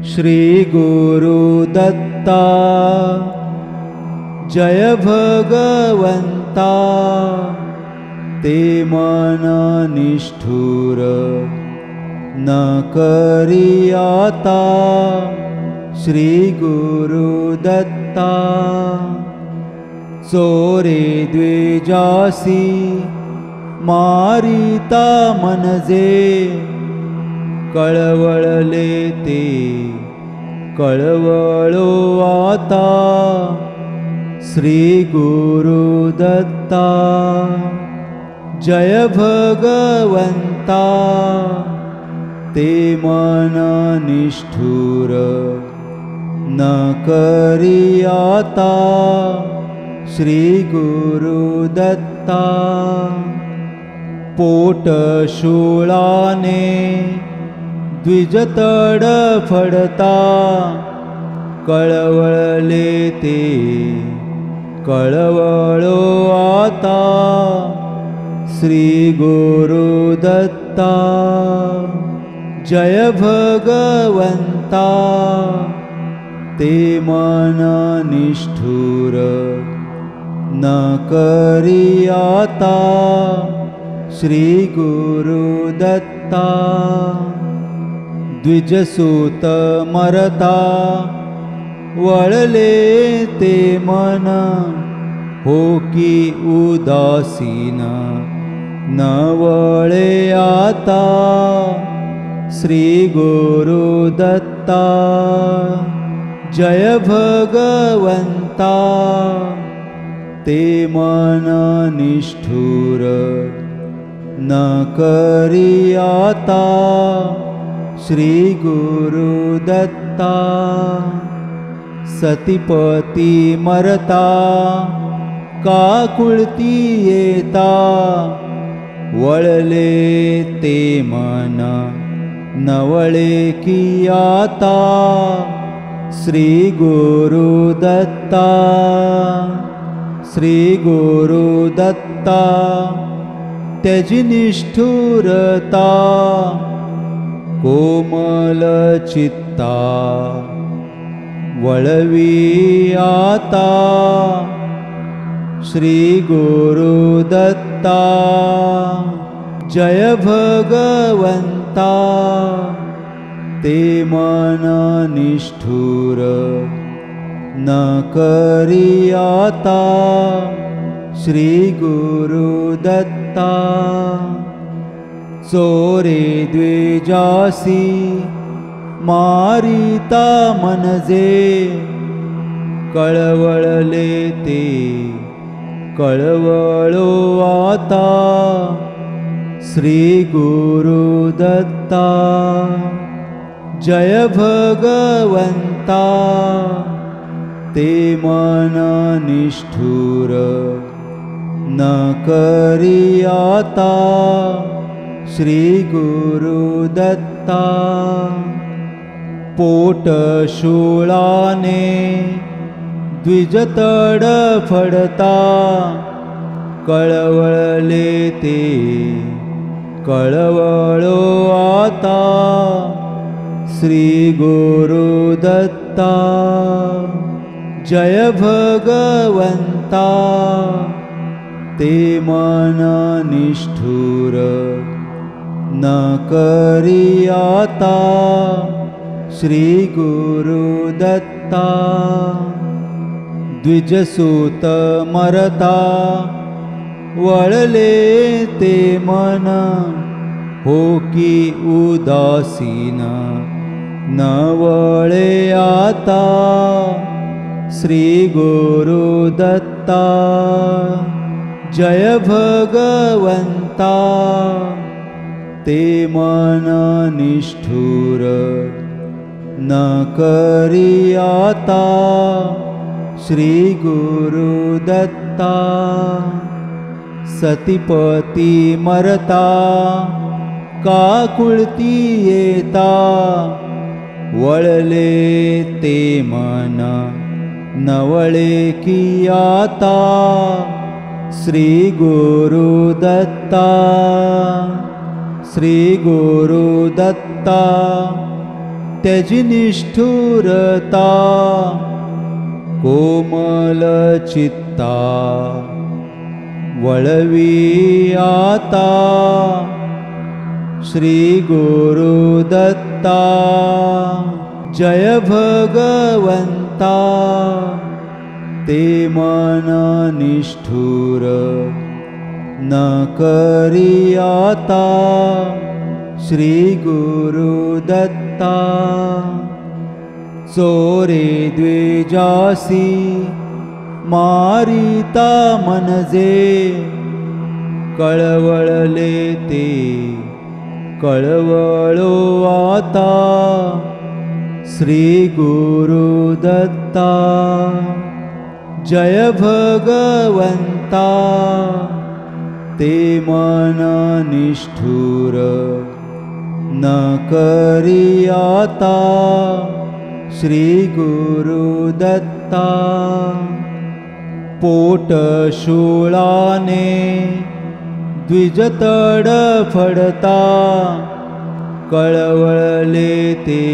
श्री गुरुदत्ता जय भगवंता ते मन निष्ठुर न करियाता। श्री गुरुदत्ता चोरे द्वेजासी मारिता मनजे कळवळले ते कळवळो आता। श्री गुरुदत्ता जय भगवंता ते मन निष्ठुर न करियाता। श्री गुरुदत्ता पोट शूळाने द्विजतड फडता कळवळले ते कळवळो आता। श्री गुरुदत्ता जय भगवंता ते मन निष्ठुर न करियाता। श्री गुरुदत्ता द्विजसूत मरता वळले ते मन हो की उदासीन न वळे आता। श्री गुरुदत्ता जय भगवंता ते मन निष्ठुर न करियाता। श्री गुरुदत्ता सतीपती मरता काकुळती येता वळले ते मन नवळे की आता। श्री गुरुदत्ता श्री गुरुदत्ता त्यजी निष्ठुरता कोमल चित्ता वळवी आता। श्री गुरुदत्ता जय भगवंता ते मन निष्ठुर न करियाता। श्री गुरुदत्ता चोरे द्वेजासी मारिता मनजे कळवळले ते कळवळो आता। श्री गुरुदत्ता जय भगवंता ते मन निष्ठुर न करियाता। श्री गुरुदत्ता पोट शूळाने द्विजतड फडता कळवळले ते कळवळो आता। श्री गुरुदत्ता जय भगवंता ते मन निष्ठुर न करियाता। श्री गुरुदत्ता द्विजसूत मरता वळले ते मन हो की उदासीन न वळे आता। श्री गुरुदत्ता जय भगवंता ते मन निष्ठुर न करियाता। श्री गुरुदत्ता सतीपती मरता काकुळती येता वळले ते मन नवळे की आता। श्री गुरुदत्ता श्री गुरुदत्ता त्यजी निष्ठुरता कोमल चित्ता वळवी आता श्री गुरुदत्ता जय भगवंता ते मन निष्ठुर न करी आता श्री गुरुदत्ता चोरे द्वेजासी मारिता मनजे कळवळले ते कळवळो आता श्री गुरुदत्ता जय भगवंता ते मन निष्ठुर न करी आता श्री गुरुदत्ता पोट शूळाने द्विजतड फडता कळवळले ते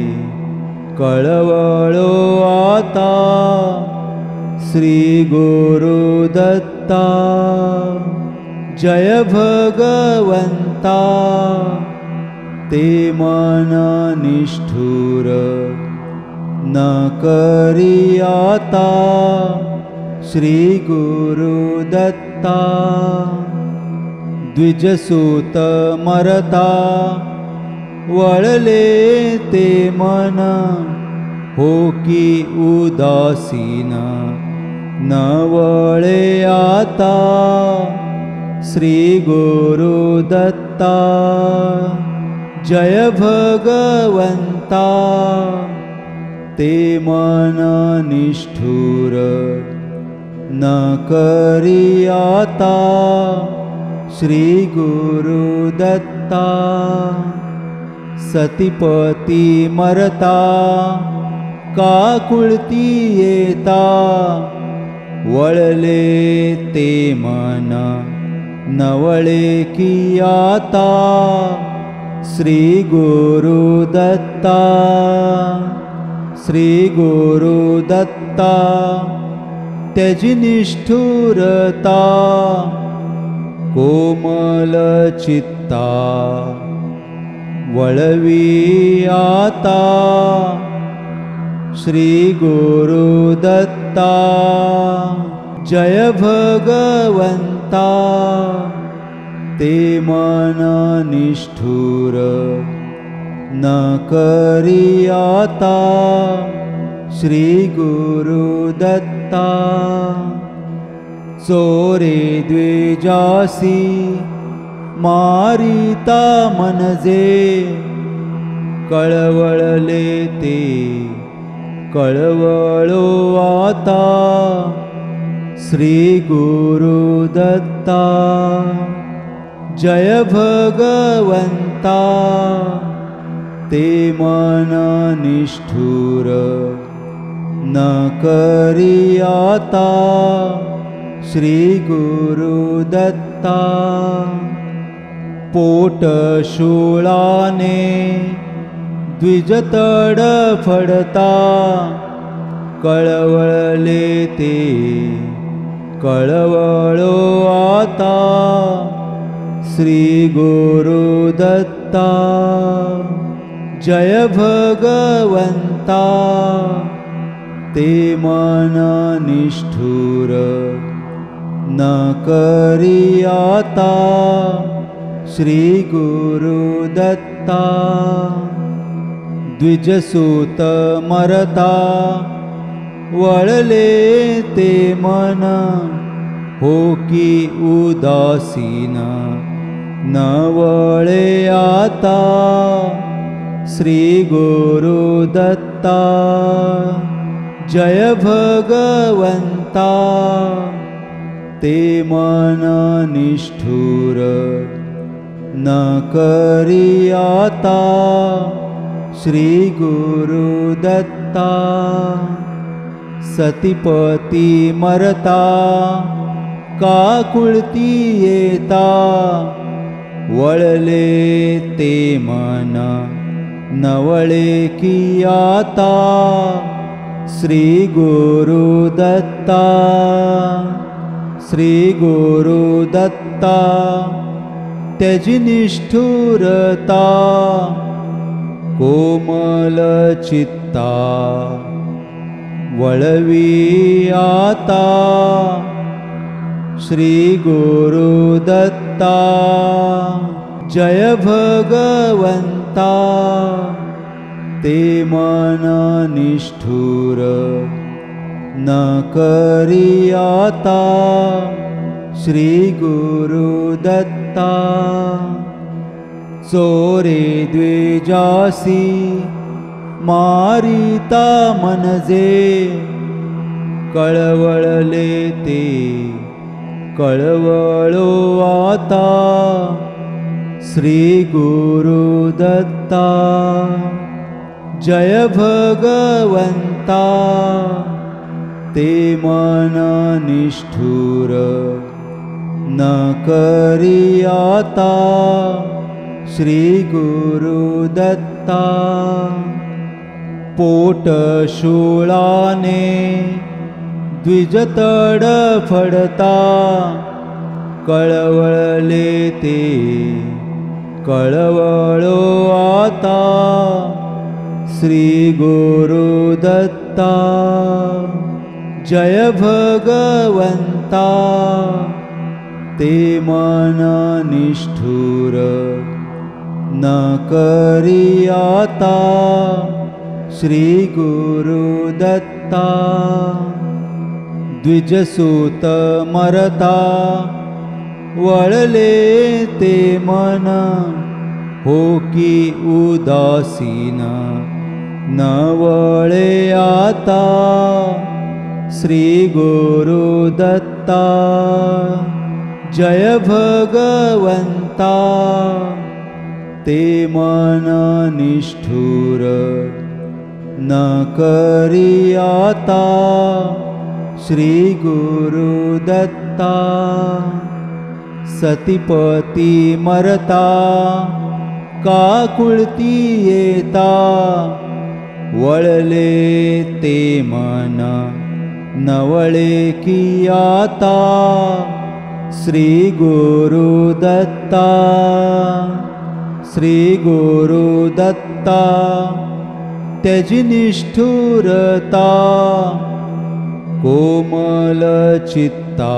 कळवळो आता श्री गुरुदत्ता जय भगवंता ते मन निष्ठुर न करी आता श्री गुरुदत्ता द्विजसूत मरता वळले ते मन हो की उदासीन न वळे आता श्री गुरुदत्ता जय भगवंता ते मन निष्ठुर न करी आता श्री गुरुदत्ता सतीपती मरता काकुळती येता वळले ते मन नवळे की आता श्री गुरुदत्ता श्री गुरुदत्ता त्यजी निष्ठुरता कोमल चित्ता वळवी आता श्री गुरुदत्ता जय भगवंता ते मन निष्ठुर न करी आता श्री गुरुदत्ता चोरे द्वेजासी मारिता मनजे कळवळले ते कळवळो आता श्री गुरुदत्ता जय भगवंता ते मन निष्ठुर न करी आता श्री गुरुदत्ता पोट शूळाने द्विजतड फडता कळवळले ते कळवळो आता श्री गुरुदत्ता जय भगवंता ते मन निष्ठुर न करी आता श्री गुरुदत्ता द्विजसूत मरता वळले ते मन हो की उदासीन न वळे आता श्री गुरुदत्ता जय भगवंता ते मन निष्ठुर न करी आता श्री गुरुदत्ता सतीपती मरता काकुळती येता वळले ते मन नवळे की आता श्री गुरुदत्ता श्री गुरुदत्ता त्यजी निष्ठुरता कोमल चित्ता वळवी आता श्री गुरुदत्ता जय भगवंता ते मन निष्ठुर न करी आता श्री गुरुदत्ता चोरे द्वेजासी मारिता मनजे कळवळले ते कळवळो आता श्री गुरुदत्ता जय भगवंता ते मन निष्ठुर न करी आता श्री गुरुदत्ता पोट शूळाने द्विजतड फडता कळवळले ते कळवळो आता श्री गुरुदत्ता जय भगवंता ते मन निष्ठुर न करी आता श्री गुरुदत्ता द्विजसूत मरता वळले ते मन हो की उदासीन न वळे आता श्री गुरुदत्ता जय भगवंता ते मन निष्ठुर न करी आता श्री गुरुदत्ता सतीपती मरता काकुळती येता वळले ते मन नवळे की आता श्री गुरुदत्ता श्री गुरुदत्ता त्यजी निष्ठुरता कोमल चित्ता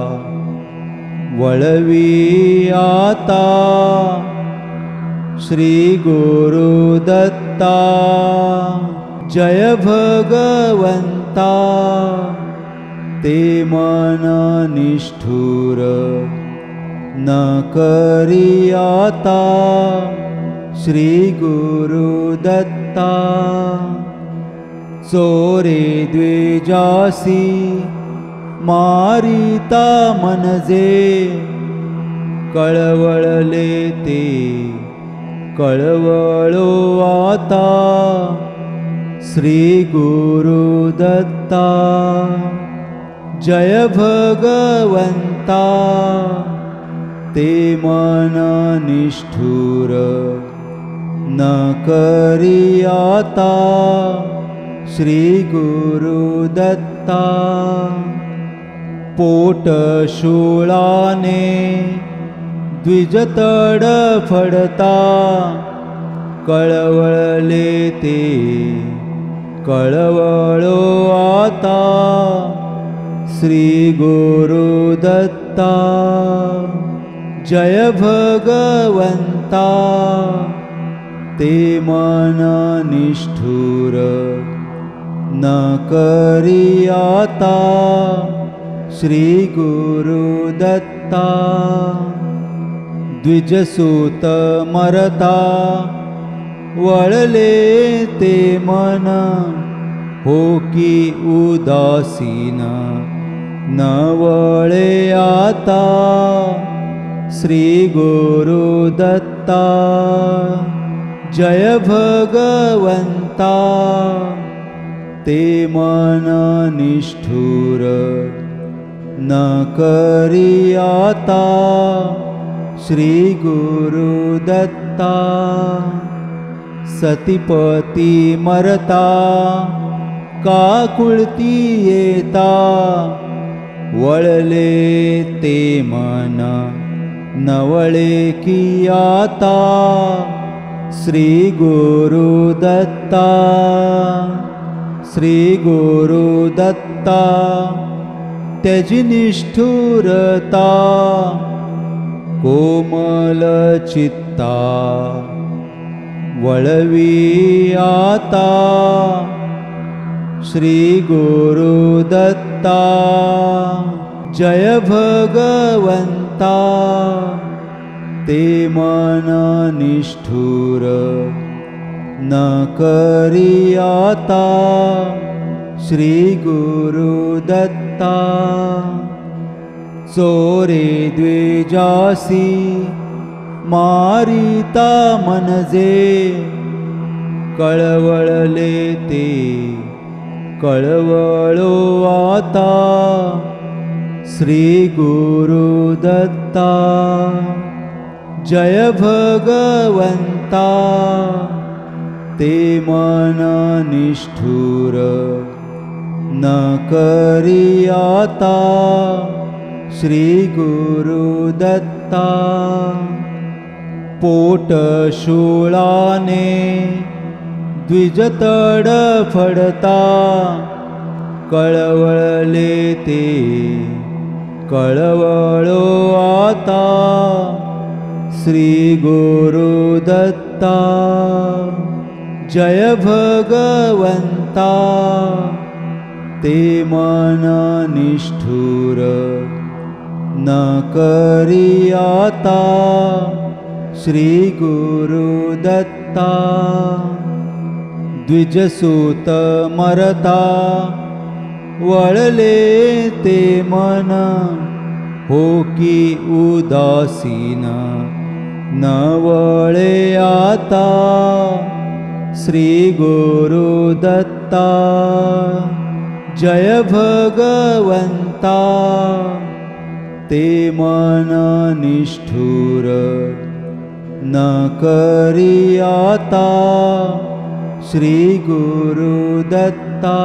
वळवी आता श्री गुरुदत्ता जय भगवंता ते मन निष्ठुर न करी आता श्री गुरुदत्ता चोरे द्वेजासी मारिता मनजे कळवळले ते कळवळो आता श्री गुरुदत्ता जय भगवंता ते मन निष्ठुर न करी आता श्री गुरुदत्ता पोट शूळाने द्विजतड फडता कळवळले ते कळवळो आता श्री गुरुदत्ता जय भगवंता ते मन निष्ठुर न करी आता श्री गुरुदत्ता द्विजसूत मरता वळले ते मन हो की उदासीन न वळे आता श्री गुरुदत्ता जय भगवंता ते मन निष्ठुर न करी आता श्री गुरुदत्ता सतीपती मरता काकुळती येता वळले ते मन नवळे की आता श्री गुरु दत्ता श्री गुरु दत्ता त्यजी निष्ठुरता कोमल चित्ता वळवी आता श्री गुरु दत्ता जय भगवंता ते मन निष्ठुर न करी आता श्री गुरु दत्ता चोरे द्वेजासी मारिता मनजे कळवळले ते कळवळो आता श्री गुरु दत्ता जय भगवंता ते मन निष्ठुर न करी आता श्री गुरु दत्ता पोट शूळाने द्विजतड फडता कळवळले ते कळवळो आता श्री गुरु दत्ता जय भगवंता ते मन निष्ठुर न करी आता श्री गुरु दत्ता द्विजसूत मरता वळले ते मन हो की उदासीन न वळे आता श्री गुरु दत्ता जय भगवंता ते मन निष्ठुर न करी आता श्री गुरु दत्ता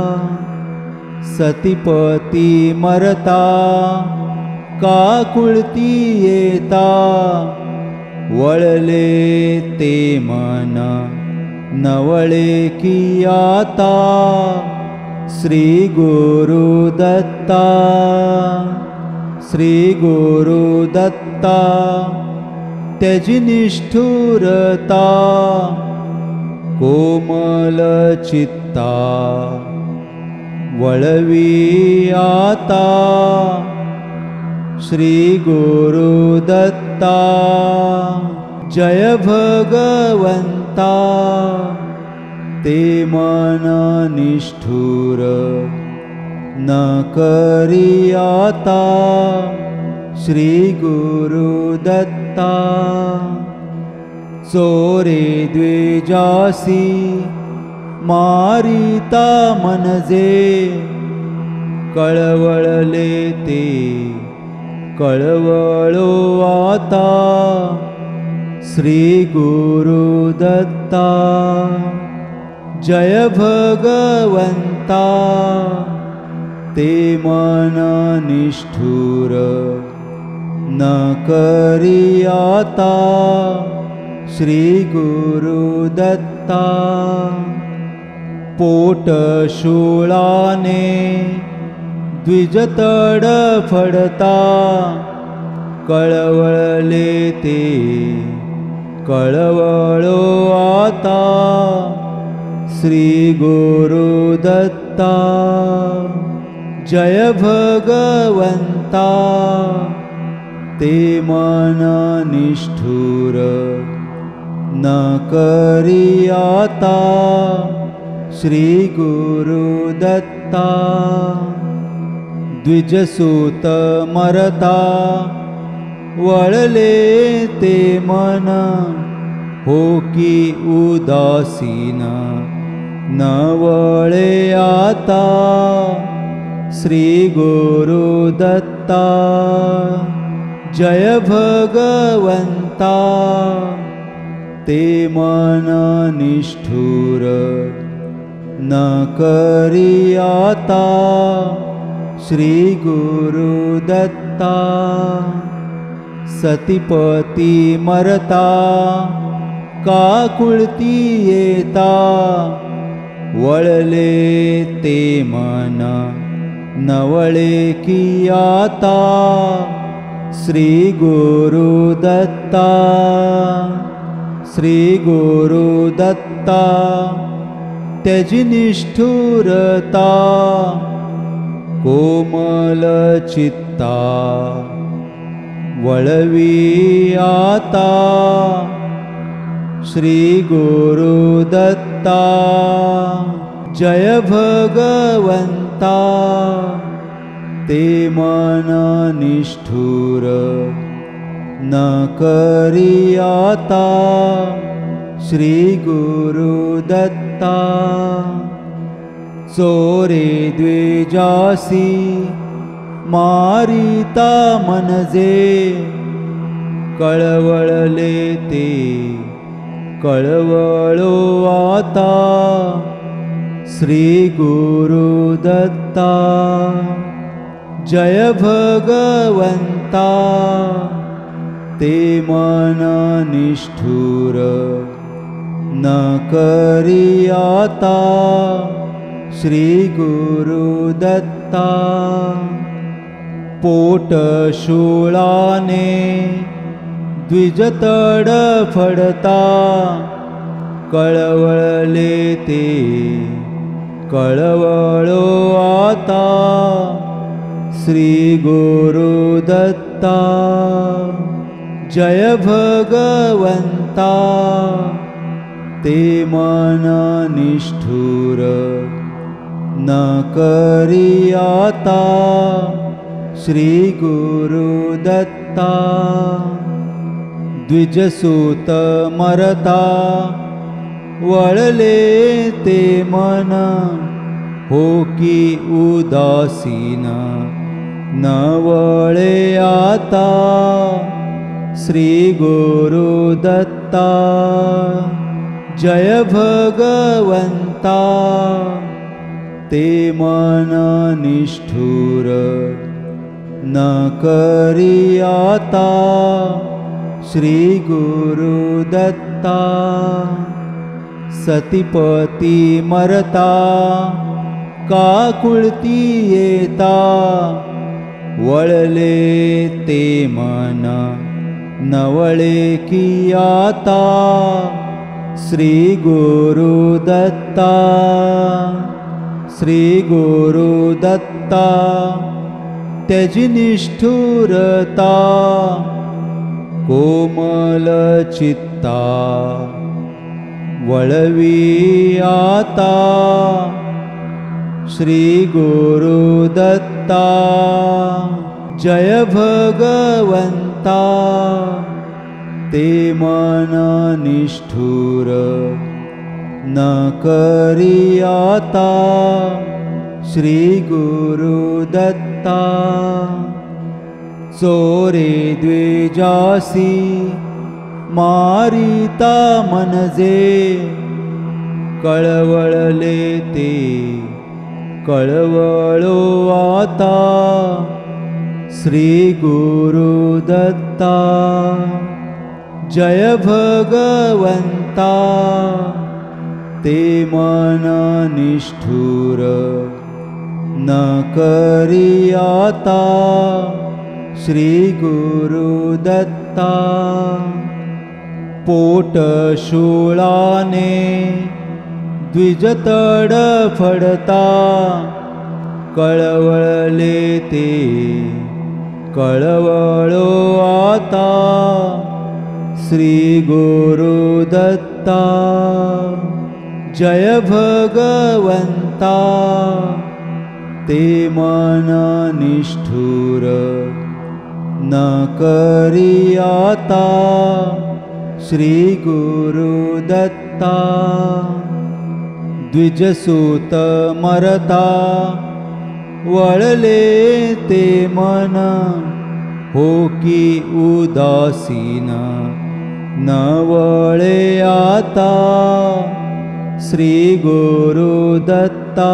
सतीपती मरता काकुळती येता वळले ते मन नवळे की आता श्री गुरु दत्ता श्री गुरु दत्ता त्यजी निष्ठुरता कोमल चित्ता वळवी आता श्री गुरु दत्ता जय भगवंता ते मन निष्ठुर न करी आता श्री गुरु दत्ता चोरे द्वेजासी मारिता मनजे कळवळले ते कळवळो आता श्री गुरु दत्ता जय भगवंता ते मन निष्ठुर न करी आता श्री गुरु दत्ता पोट शूळाने द्विजतड फडता कळवळले ते कळवळो आता श्री गुरु दत्ता जय भगवंता ते मन निष्ठुर न करी आता श्री गुरु दत्ता द्विजसूत मरता वळले ते मन हो की उदासीन न वळे आता श्री गुरु दत्ता जय भगवंता ते मन निष्ठुर न करियाता श्री गुरु दत्ता सतीपती मरता काकुळती येता वळले ते मन नवळे कियाता श्री गुरु दत्ता श्री गुरु दत्ता त्यजी निष्ठुरता कोमल चित्ता वळवी आता श्री गुरु दत्ता जय भगवंता ते मन निष्ठुर न करियाता श्री गुरु दत्ता चोरे द्वेजासी मारिता मनजे कळवळले ते कळवळो आता श्री गुरु दत्ता जय भगवंता ते मन निष्ठुर न करियाता श्री गुरु दत्ता पोट शूळाने द्विजतड फडता कळवळले ते कळवळो आता श्री गुरु दत्ता जय भगवंता ते मन निष्ठुर न करियाता श्री गुरु दत्ता द्विजसूत मरता वळले ते मन हो की उदासीन न वळे आता श्री गुरु दत्ता जय भगवंता ते मन निष्ठुर न करियाता श्री गुरु दत्ता सतीपती मरता काकुळती येता वळले ते मन नवळे कियाता श्री गुरु दत्ता श्री गुरु दत्ता त्यजी निष्ठुरता कोमल चित्ता वळवी आता श्री गुरु दत्ता जय भगवंता ते मन निष्ठुर न करियाता श्री गुरु दत्ता चोरे द्वेजासी मारिता मनजे कळवळले ते कळवळो आता श्री गुरु दत्ता जय भगवंता ते मन निष्ठुर न करियाता श्री गुरु दत्ता पोट शूळाने द्विजतड फडता कळवळले ते कळवळो आता श्री गुरु दत्ता जय भगवंता ते मन निष्ठुर न करियाता श्री गुरु दत्ता द्विजसूत मरता वळले ते मन हो की उदासीन न वळे आता श्री गुरुदत्ता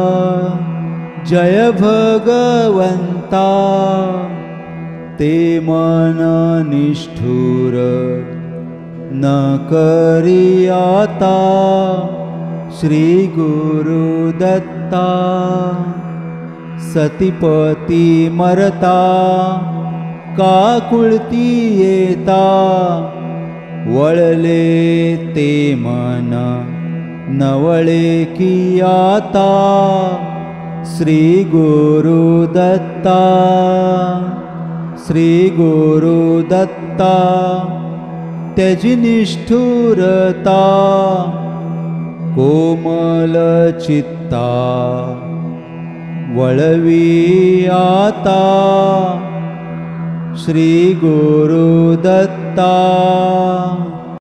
जय भगवंता ते मन निष्ठुर न करी आता श्री गुरुदत्ता सतीपती मरता काकुळती येता वळले ते मन नवळे की आता श्री गुरुदत्ता श्री गुरुदत्ता त्यजी निष्ठुरता कोमल चित्ता वळवी आता श्री गुरुदत्ता।